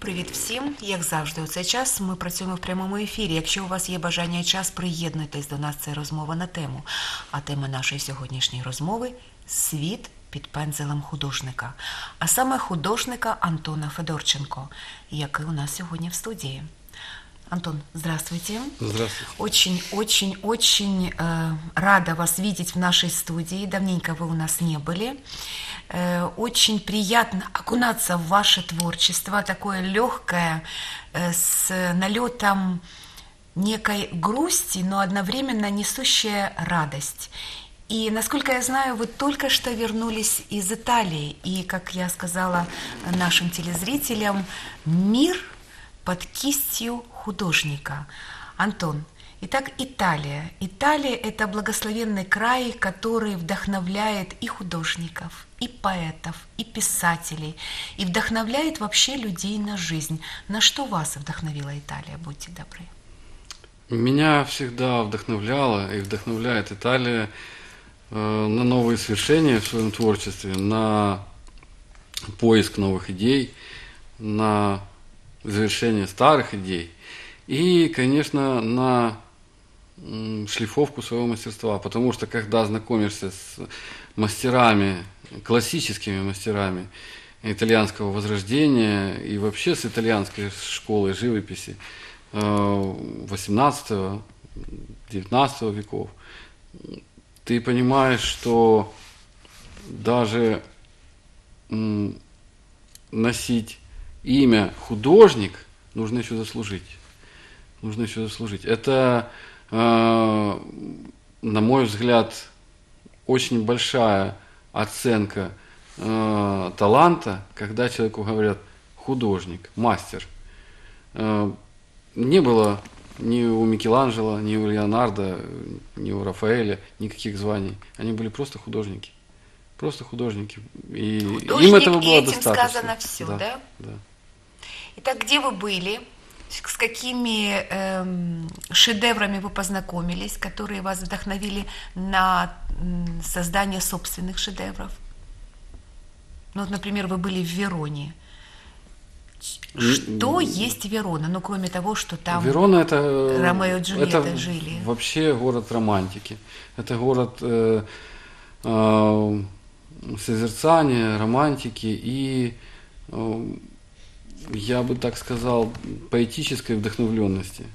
Привіт всім! Як завжди, у цей час ми працюємо в прямому ефірі. Якщо у вас є бажання і час, приєднуйтесь до нас. Це розмова на тему. А тема нашої сьогоднішньої розмови – світ під пензелем художника. А саме художника Антона Федорченко, який у нас сьогодні в студії. Антон, здравствуйте. Здравствуйте. Очень рада вас видеть в нашей студии. Давненько вы у нас не были. Очень приятно окунаться в ваше творчество, такое легкое, с налетом некой грусти, но одновременно несущая радость. И, насколько я знаю, вы только что вернулись из Италии. И, как я сказала нашим телезрителям, мир под кистью художника. Антон, итак, Италия. Италия – это благословенный край, который вдохновляет и художников, и поэтов, и писателей, и вдохновляет вообще людей на жизнь. На что вас вдохновила Италия, будьте добры? Меня всегда вдохновляла и вдохновляет Италия на новые свершения в своем творчестве, на поиск новых идей, на завершение старых идей и, конечно, на шлифовку своего мастерства, потому что когда знакомишься с мастерами, классическими мастерами итальянского возрождения и вообще с итальянской школой живописи 18-19 веков, ты понимаешь, что даже носить имя художник нужно еще заслужить. Это, на мой взгляд, очень большая оценка таланта, когда человеку говорят художник, мастер. Не было ни у Микеланджело, ни у Леонардо, ни у Рафаэля никаких званий. Они были просто художники. Просто художники. И художник, им этого было и этим достаточно. сказано все, да? Да. Итак, где вы были? С какими шедеврами вы познакомились, которые вас вдохновили на создание собственных шедевров? Ну, вот, например, вы были в Вероне. Что есть Верона? Ну, кроме того, что там Верона это, Ромео и Джульетта жили. Вообще город романтики. Это город созерцания, романтики и, я бы так сказал, поэтической вдохновленности.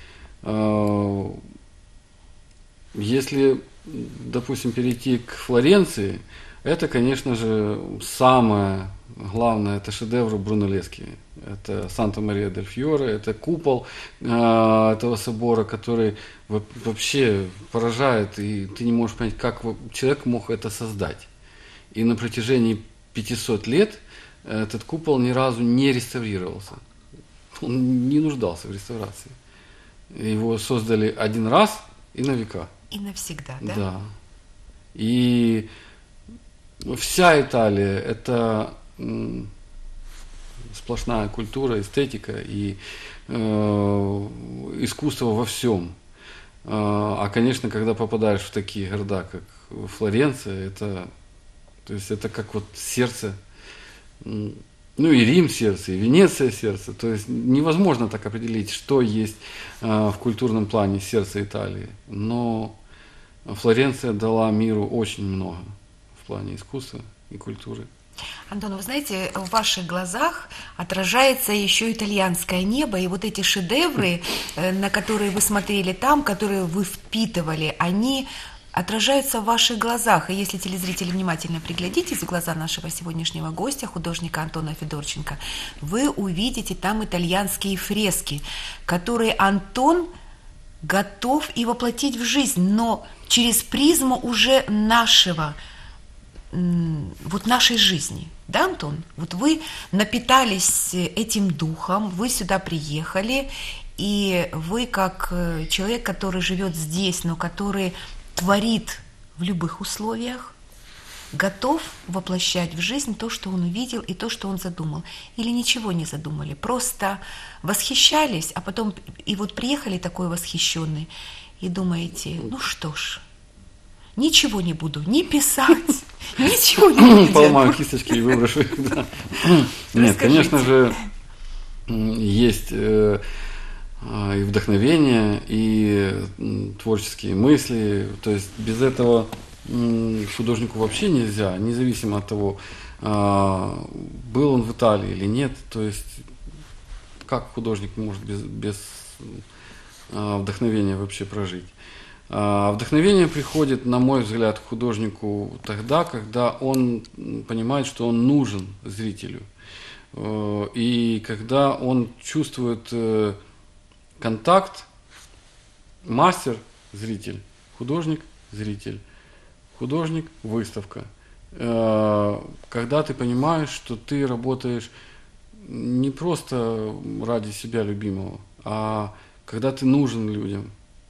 Если, допустим, перейти к Флоренции, это, конечно же, самое главное, это шедевр Брунеллески. Это Санта-Мария-дель-Фьоре, это купол этого собора, который вообще поражает, и ты не можешь понять, как человек мог это создать. И на протяжении 500 лет этот купол ни разу не реставрировался. Он не нуждался в реставрации. Его создали один раз и на века. И навсегда, да? Да. И вся Италия – это сплошная культура, эстетика и искусство во всем. А, конечно, когда попадаешь в такие города, как Флоренция, то есть это как вот сердце, ну и Рим сердце, и Венеция сердце. То есть невозможно так определить, что есть в культурном плане сердце Италии. Но Флоренция дала миру очень много в плане искусства и культуры. Антон, вы знаете, в ваших глазах отражается еще итальянское небо, и вот эти шедевры, на которые вы смотрели там, которые вы впитывали, они отражаются в ваших глазах. И если телезрители внимательно приглядитесь в глаза нашего сегодняшнего гостя, художника Антона Федорченко, вы увидите там итальянские фрески, которые Антон готов и воплотить в жизнь, но через призму уже нашей жизни. Да, Антон? Вот вы напитались этим духом, вы сюда приехали, и вы как человек, который живет здесь, но который творит в любых условиях, готов воплощать в жизнь то, что он увидел и то, что он задумал. Или ничего не задумали, просто восхищались, а потом и вот приехали такой восхищенный, и думаете, ну что ж, ничего не буду ни писать, ничего не буду делать. Поломаю кисточки и выброшу их. Нет, конечно же, есть и вдохновение, и творческие мысли. То есть без этого художнику вообще нельзя, независимо от того, был он в Италии или нет. То есть как художник может без вдохновения вообще прожить? Вдохновение приходит, на мой взгляд, к художнику тогда, когда он понимает, что он нужен зрителю. И когда он чувствует контакт мастер-зритель, художник-зритель, художник-выставка. Когда ты понимаешь, что ты работаешь не просто ради себя любимого, а когда ты нужен людям.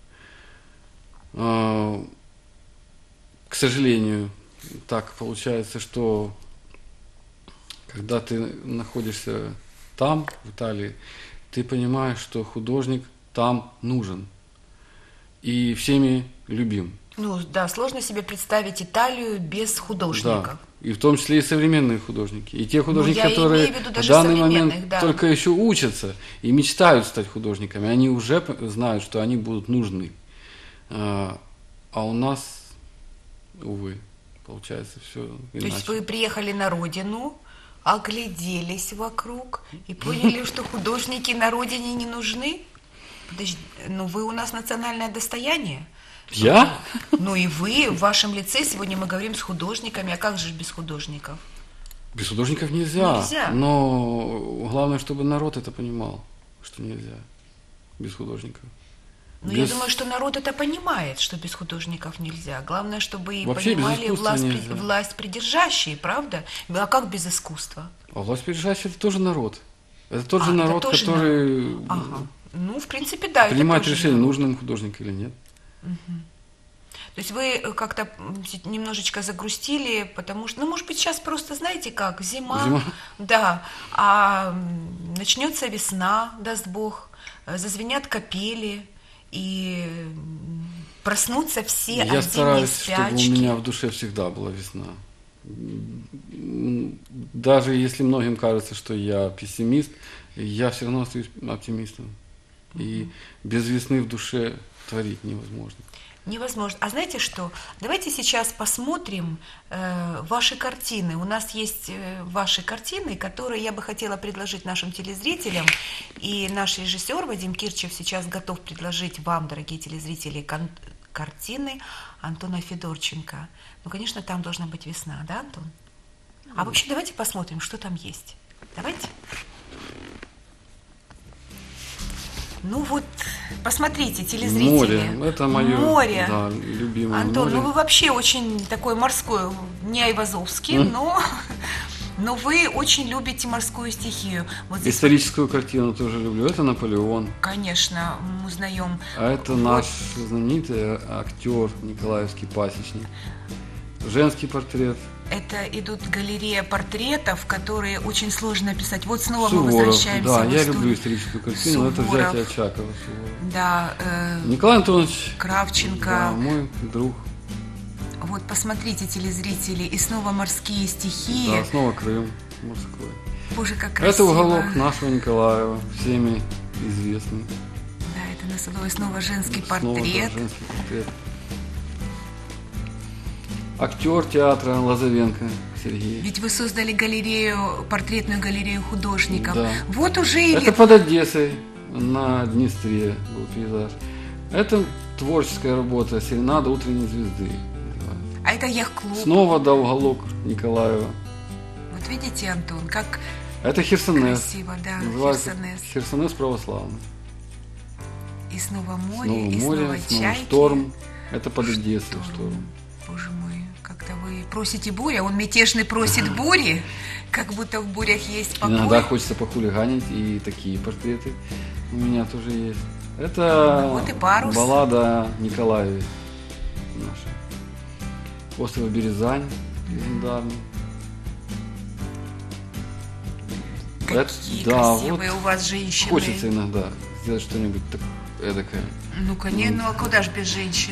К сожалению, так получается, что когда ты находишься там, в Италии, ты понимаешь, что художник там нужен и всеми любим. Ну да, сложно себе представить Италию без художников. Да, и в том числе и современные художники. И те художники, я которые имею в виду в даже данный момент современных, да. только еще учатся и мечтают стать художниками, они уже знают, что они будут нужны. А у нас, увы, получается все иначе. То есть вы приехали на родину, огляделись вокруг и поняли, что художники на родине не нужны? Подожди, ну вы у нас национальное достояние. Я? Ну и вы, в вашем лице, сегодня мы говорим с художниками, а как же без художников? Без художников нельзя. Нельзя. Но главное, чтобы народ это понимал, что нельзя без художников. Ну, я думаю, что народ это понимает, что без художников нельзя. Главное, чтобы и вообще понимали нельзя. власть придержащие, правда? А как без искусства? А власть придержащая – это тоже народ. Это тот же это народ, тоже который Ага. Ну, в принципе, да. принимает это тоже решение, народ. нужен им художник или нет. То есть вы как-то немножечко загрустили, потому что, ну, может быть, сейчас просто, знаете как, зима. Да, а начнется весна, даст Бог, зазвенят капели, и проснутся все от Я зимней стараюсь, спячки. чтобы у меня в душе всегда была весна. Даже если многим кажется, что я пессимист, я все равно остаюсь оптимистом. И без весны в душе творить невозможно. Невозможно. А знаете что? Давайте сейчас посмотрим ваши картины. У нас есть ваши картины, которые я бы хотела предложить нашим телезрителям. И наш режиссер Вадим Кирчев сейчас готов предложить вам, дорогие телезрители, картины Антона Федорченко. Ну, конечно, там должна быть весна, да, Антон? А вообще давайте посмотрим, что там есть. Давайте. Ну вот, посмотрите, телезрители. Море, это мое море. Да, любимое Антон, море. ну вы вообще очень такой морской, не Айвазовский, но вы очень любите морскую стихию. Вот здесь, Историческую картину тоже люблю. Это Наполеон. конечно, мы узнаем. А это наш знаменитый актер Николаевский пасечник. Женский портрет. Это идут галерея портретов, которые очень сложно написать. Вот снова мы Суворов. возвращаемся Да, в я историю. люблю историческую картину. Это Суворов. взятие Очакова. Суворов. Да, Николай Антонович. Кравченко. Да, мой друг. Вот посмотрите, телезрители, и снова морские стихи. Да, снова Крым морской. Боже, как красиво. Это уголок нашего Николаева, всеми известный. Да, это на снова женский Снова, портрет. да, женский портрет. Актер театра Лозовенко Сергей. Ведь вы создали галерею, портретную галерею художников. Да. Вот уже и Это под Одессой на Днестре был пейзаж. Это творческая работа «Серенада утренней звезды». А это яхт-клуб. Снова да, уголок Николаева. Вот видите, Антон, как Это Херсонес. красиво, да, Называется Херсонес. Херсонес православный. И снова море, Снова и море, снова снова чайки. шторм. Это под Одессой шторм. Боже мой, как-то вы просите буря, он мятежный просит бури, как будто в бурях есть покой. Иногда хочется похулиганить, и такие портреты у меня тоже есть. Это Вот и парус. баллада Николаеве наша. Остров Березань, легендарный. Какие да, красивые вот у вас женщины. хочется иногда сделать что-нибудь эдакое. Ну, конечно, ну а куда ж без женщин?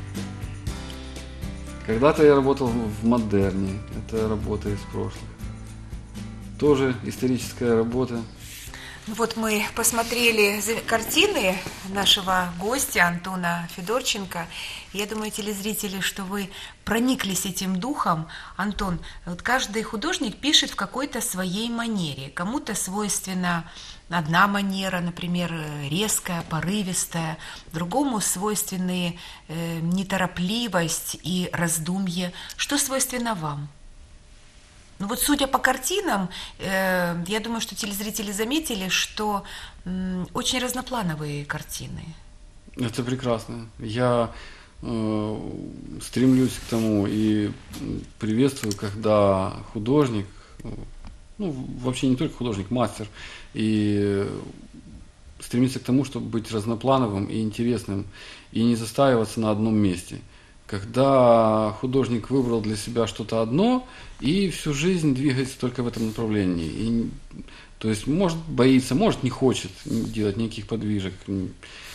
Когда-то я работал в Модерне. Это работа из прошлых. Тоже историческая работа. Вот мы посмотрели картины нашего гостя Антона Федорченко. Я думаю, телезрители, что вы прониклись этим духом. Антон, вот каждый художник пишет в какой-то своей манере. Кому-то свойственна одна манера, например, резкая, порывистая, другому свойственны неторопливость и раздумье. Что свойственно вам? Ну вот судя по картинам, я думаю, что телезрители заметили, что очень разноплановые картины. Это прекрасно. Я стремлюсь к тому и приветствую, когда художник, ну вообще не только художник, мастер, и стремится к тому, чтобы быть разноплановым и интересным, и не застаиваться на одном месте. Когда художник выбрал для себя что-то одно и всю жизнь двигается только в этом направлении. И, то есть, может, боится, может, не хочет делать никаких подвижек ни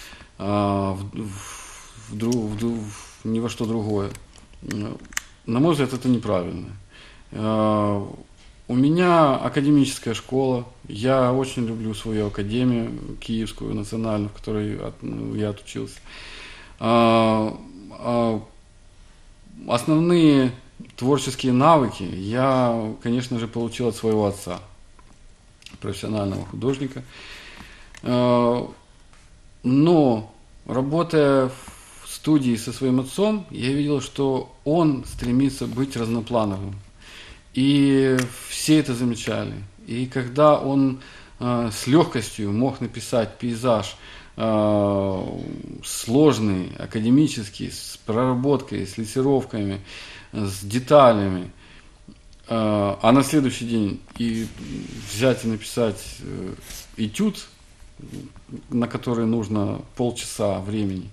во что другое. На мой взгляд, это неправильно. У меня академическая школа. Я очень люблю свою академию, Киевскую, национальную, в которой я отучился. Основные творческие навыки я, конечно же, получил от своего отца, профессионального художника. Но, работая в студии со своим отцом, я видел, что он стремится быть разноплановым. И все это замечали. И когда он с легкостью мог написать пейзаж, сложный, академический, с проработкой, с лессировками, с деталями, а на следующий день и взять и написать этюд, на который нужно полчаса времени,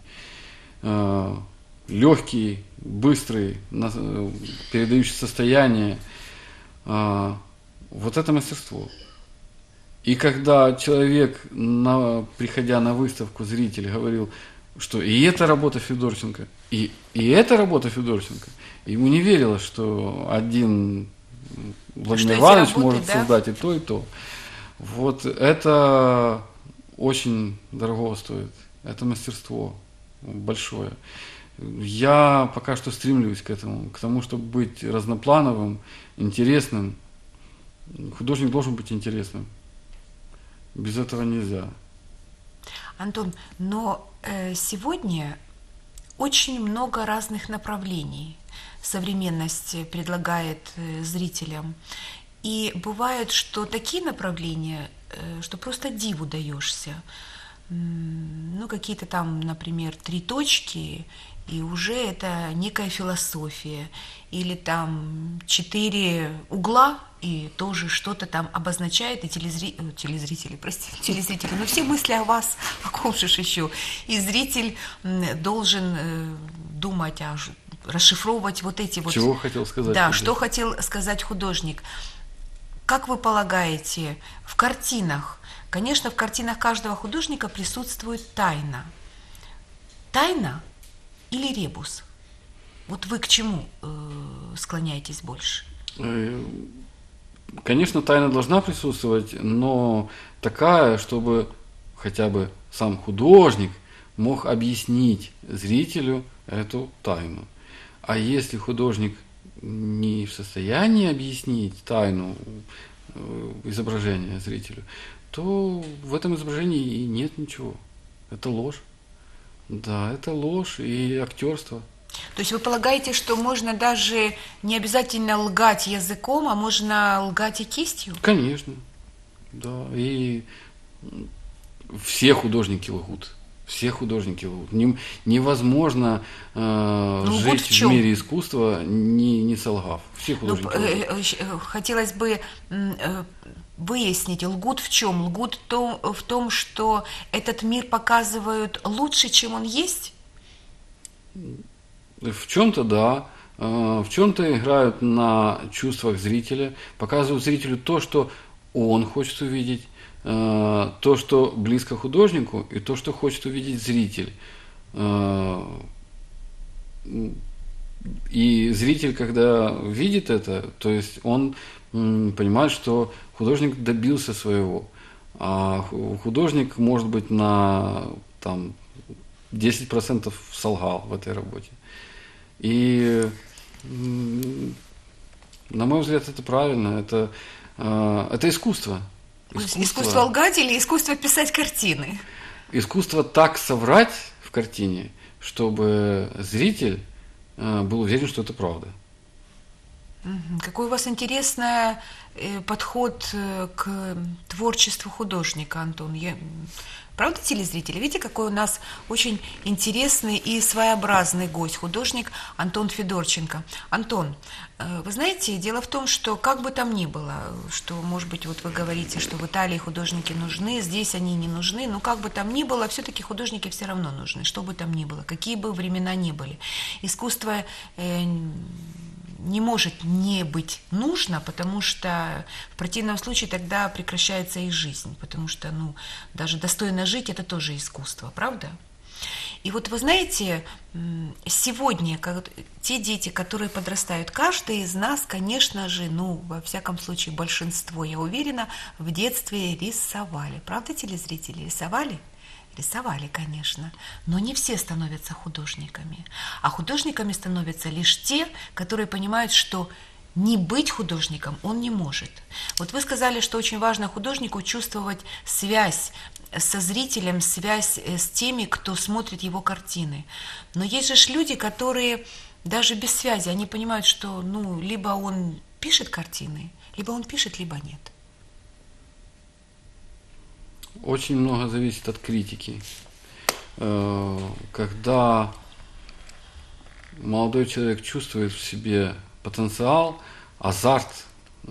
легкий, быстрый, передающий состояние, вот это мастерство. И когда человек, приходя на выставку, зритель говорил, что и это работа Федорченко, и это работа Федорченко, ему не верилось, что один Владимир Иванович может создать и то, и то. Вот это очень дорого стоит. Это мастерство большое. Я пока что стремлюсь к этому, к тому, чтобы быть разноплановым, интересным. Художник должен быть интересным. Без этого нельзя. Антон, но сегодня очень много разных направлений современность предлагает зрителям. И бывает, что такие направления, что просто диву даешься. Ну, какие-то там, например, 3 точки, и уже это некая философия. Или там 4 угла, и тоже что-то там обозначает, и телезрители, но все мысли о вас, о ком же еще. И зритель должен думать, расшифровывать вот эти вот... Чего хотел сказать? Да, что хотел сказать художник. Как вы полагаете, в картинах, конечно, в картинах каждого художника присутствует тайна. Тайна или ребус? Вот вы к чему склоняетесь больше? Конечно, тайна должна присутствовать, но такая, чтобы хотя бы сам художник мог объяснить зрителю эту тайну. А если художник не в состоянии объяснить тайну изображения зрителю, то в этом изображении и нет ничего. Это ложь. Да, это ложь и актерство. То есть вы полагаете, что можно даже не обязательно лгать языком, а можно лгать и кистью? Конечно, да. И все художники лгут. Все художники лгут. Невозможно жить в мире искусства, не солгав. Все художники лгут. Хотелось бы выяснить, лгут в чем? Лгут в том, что этот мир показывают лучше, чем он есть? В чем-то да, в чем-то играют на чувствах зрителя, показывают зрителю то, что он хочет увидеть, то, что близко художнику, и то, что хочет увидеть зритель. И зритель, когда видит это, то есть он понимает, что художник добился своего. а художник, может быть, на там, 10% солгал в этой работе. И, на мой взгляд, это правильно, это искусство. Искусство лгать или искусство писать картины? Искусство так соврать в картине, чтобы зритель был уверен, что это правда. Какой у вас интересный подход к творчеству художника, Антон. Правда, телезрители? Видите, какой у нас очень интересный и своеобразный гость, художник Антон Федорченко. Антон, вы знаете, дело в том, что как бы там ни было, что, может быть, вот вы говорите, что в Италии художники нужны, здесь они не нужны, но как бы там ни было, все-таки художники все равно нужны, что бы там ни было, какие бы времена ни были. Искусство не может не быть нужно, потому что в противном случае тогда прекращается и жизнь, потому что, даже достойно жить – это тоже искусство, правда? И вот вы знаете, сегодня те дети, которые подрастают, каждый из нас, конечно же, во всяком случае большинство, я уверена, в детстве рисовали. Правда, телезрители рисовали? Рисовали, конечно, но не все становятся художниками. А художниками становятся лишь те, которые понимают, что не быть художником он не может. Вот вы сказали, что очень важно художнику чувствовать связь со зрителем, связь с теми, кто смотрит его картины. Но есть же люди, которые даже без связи, они понимают, что либо он пишет картины, либо он пишет, либо нет. Очень много зависит от критики. Когда молодой человек чувствует в себе потенциал, азарт,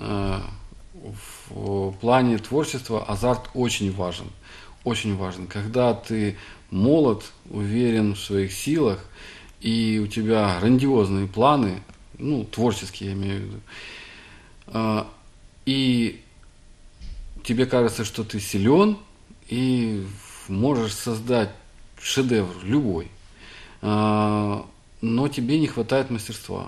в плане творчества азарт очень важен. Очень важен. Когда ты молод, уверен в своих силах, и у тебя грандиозные планы, творческие я имею в виду, и тебе кажется, что ты силен, и можешь создать шедевр любой, но тебе не хватает мастерства.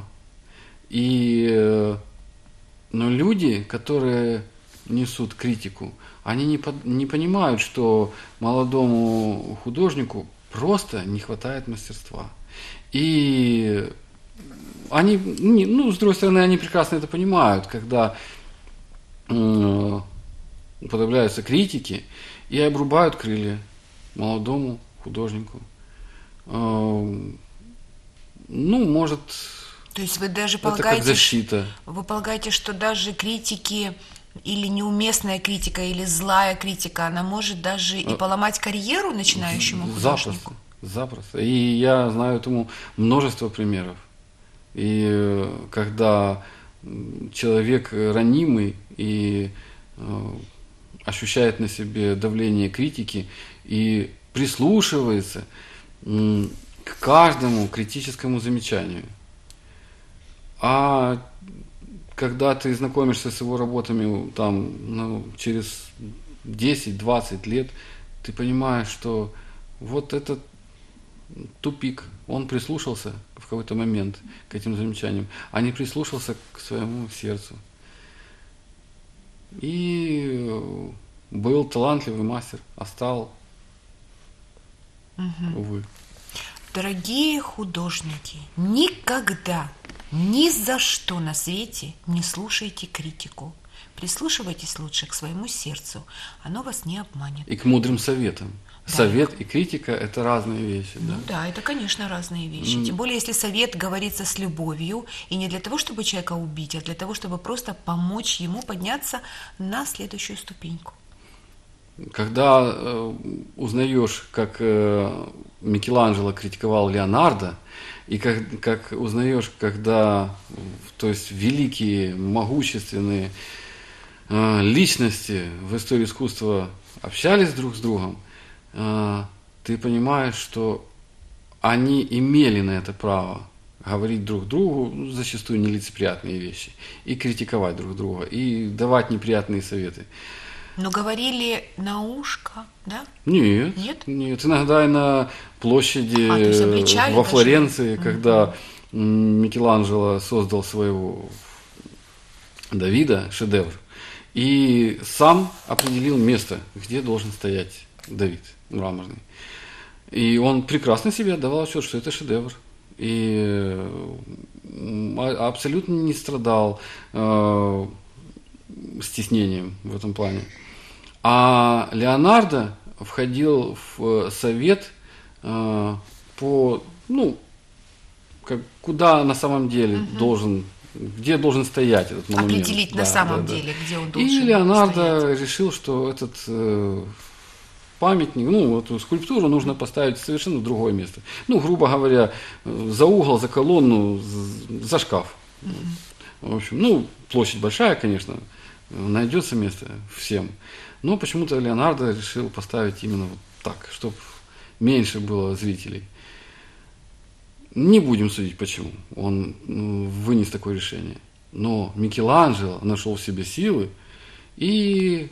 Но люди, которые несут критику, они не понимают, что молодому художнику просто не хватает мастерства. И они, с другой стороны, они прекрасно это понимают, когда употребляются критики и обрубают крылья молодому художнику. Может, то есть вы даже это как защита. Вы полагаете, что даже критики или неуместная критика, или злая критика, она может даже и поломать карьеру начинающему художнику? Запросто. И я знаю этому множество примеров. И когда человек ранимый и ощущает на себе давление критики и прислушивается к каждому критическому замечанию. А когда ты знакомишься с его работами через 10-20 лет, ты понимаешь, что вот этот тупик, он прислушался в какой-то момент к этим замечаниям, а не прислушался к своему сердцу. И был талантливый мастер, а стал, увы. Дорогие художники, никогда, ни за что на свете не слушайте критику. Прислушивайтесь лучше к своему сердцу, оно вас не обманет. И к мудрым советам. Да. Совет и критика – это разные вещи. Да, это, конечно, разные вещи. Тем более, если совет говорится с любовью, и не для того, чтобы человека убить, а для того, чтобы просто помочь ему подняться на следующую ступеньку. Когда узнаешь, как Микеланджело критиковал Леонардо, и как узнаешь, когда великие, могущественные личности в истории искусства общались друг с другом, ты понимаешь, что они имели на это право говорить друг другу зачастую нелицеприятные вещи, и критиковать друг друга, и давать неприятные советы. Но говорили на ушко, да? Нет. Иногда и на площади во Флоренции, когда Микеланджело создал своего Давида, шедевр, И сам определил место, где должен стоять Давид мраморный. И он прекрасно себе отдавал отчет, что это шедевр. И абсолютно не страдал стеснением в этом плане. А Леонардо входил в совет по, куда на самом деле где должен стоять этот монумент. Определить на самом деле, где он должен стоять. И Леонардо решил, что этот памятник, эту скульптуру нужно поставить совершенно в другое место. Грубо говоря, за угол, за колонну, за шкаф. В общем, площадь большая, конечно, найдется место всем. Но почему-то Леонардо решил поставить именно вот так, чтобы меньше было зрителей. Не будем судить, почему он вынес такое решение. Но Микеланджело нашел в себе силы и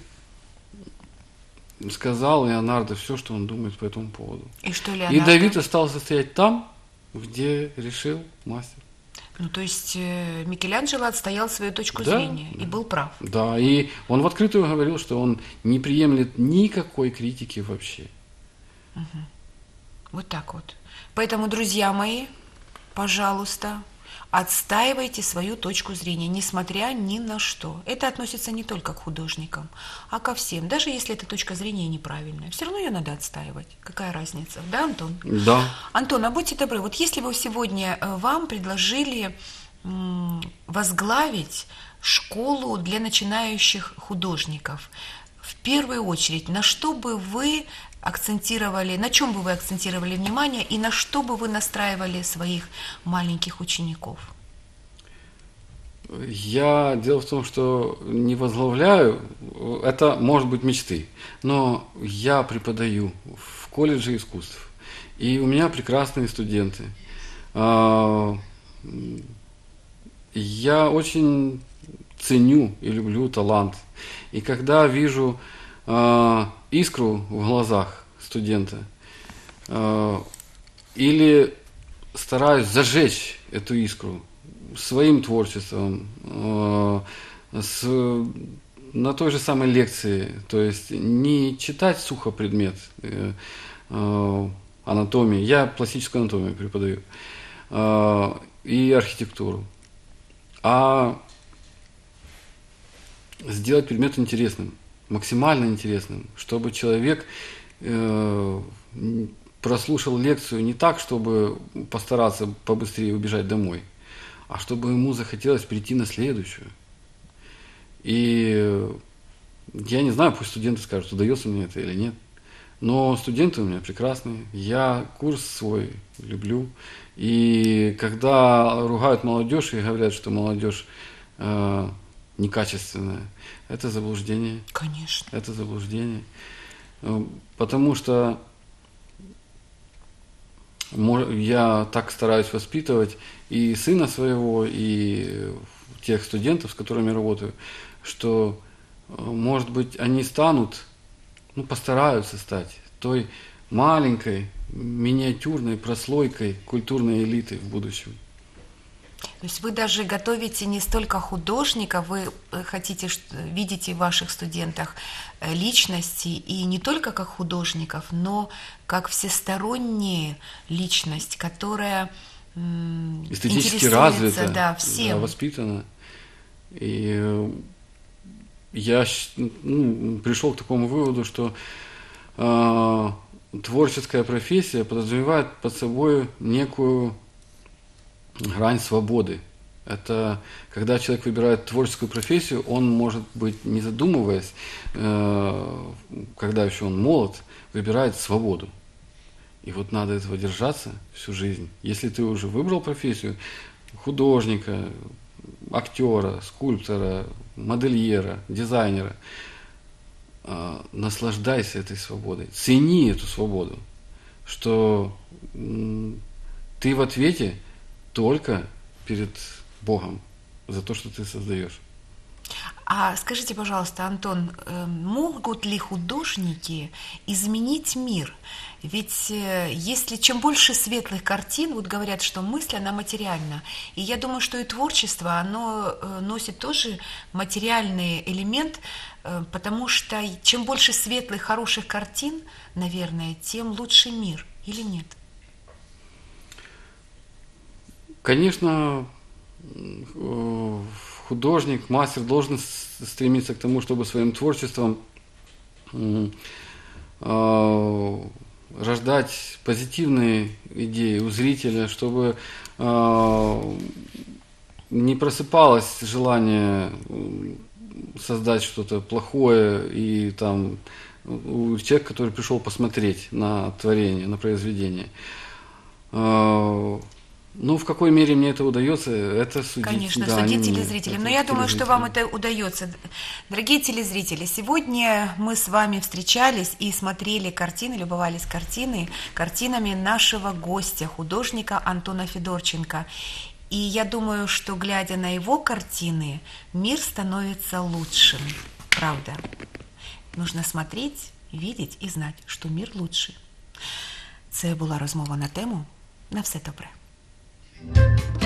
сказал Леонардо все, что он думает по этому поводу. И что Леонардо? И Давид остался стоять там, где решил мастер. То есть Микеланджело отстоял свою точку зрения и был прав. Да, и он в открытую говорил, что он не приемлет никакой критики вообще. Вот так вот. Поэтому, друзья мои, пожалуйста, отстаивайте свою точку зрения, несмотря ни на что. Это относится не только к художникам, а ко всем. Даже если эта точка зрения неправильная, все равно ее надо отстаивать. Какая разница? Да, Антон? Да. Антон, а будьте добры, вот если бы сегодня вам предложили возглавить школу для начинающих художников, в первую очередь, на что бы вы акцентировали, на чем бы вы акцентировали внимание и на что бы вы настраивали своих маленьких учеников? Дело в том, что не возглавляю, это может быть мечты, но я преподаю в колледже искусств, и у меня прекрасные студенты. Я очень ценю и люблю талант, и когда вижу искру в глазах студента, или стараюсь зажечь эту искру своим творчеством, на той же самой лекции, то есть не читать сухо предмет анатомии, я пластическую анатомию преподаю, и архитектуру, а сделать предмет интересным, максимально интересным, чтобы человек прослушал лекцию не так, чтобы постараться побыстрее убежать домой, а чтобы ему захотелось перейти на следующую. И я не знаю, пусть студенты скажут, удается мне это или нет, но студенты у меня прекрасные, я курс свой люблю, и когда ругают молодежь и говорят, что молодежь некачественная, это заблуждение. Конечно. Это заблуждение. Потому что я так стараюсь воспитывать и сына своего, и тех студентов, с которыми работаю, что, может быть, они станут, постараются стать той маленькой, миниатюрной прослойкой культурной элиты в будущем. То есть вы даже готовите не столько художников, вы хотите, видите в ваших студентах личности, и не только как художников, но как всесторонняя личность, которая эстетически развита, всем. Воспитана. И я пришел к такому выводу, что творческая профессия подразумевает под собой некую грань свободы. Это когда человек выбирает творческую профессию, он может быть, не задумываясь, когда еще он молод, выбирает свободу. И вот надо этого держаться всю жизнь. Если ты уже выбрал профессию художника, актера, скульптора, модельера, дизайнера, наслаждайся этой свободой, цени эту свободу, что ты в ответе только перед Богом за то, что ты создаешь. А скажите, пожалуйста, Антон, могут ли художники изменить мир? Ведь если чем больше светлых картин, вот говорят, что мысль, она материальна. И я думаю, что и творчество, оно носит тоже материальный элемент, потому что чем больше светлых, хороших картин, наверное, тем лучше мир. Или нет? Конечно, художник, мастер должен стремиться к тому, чтобы своим творчеством рождать позитивные идеи у зрителя, чтобы не просыпалось желание создать что-то плохое и там у человека, который пришел посмотреть на творение, на произведение. Ну, в какой мере мне это удается, это судить. Конечно, да, судить не мне, телезрителям. это Но я думаю, что вам телезрителям. это удается. Дорогие телезрители, сегодня мы с вами встречались и смотрели картины, любовались картинами нашего гостя, художника Антона Федорченко. И я думаю, что, глядя на его картины, мир становится лучшим. Правда. Нужно смотреть, видеть і знати, що мир лучший. Це була розмова на тему. На все добре.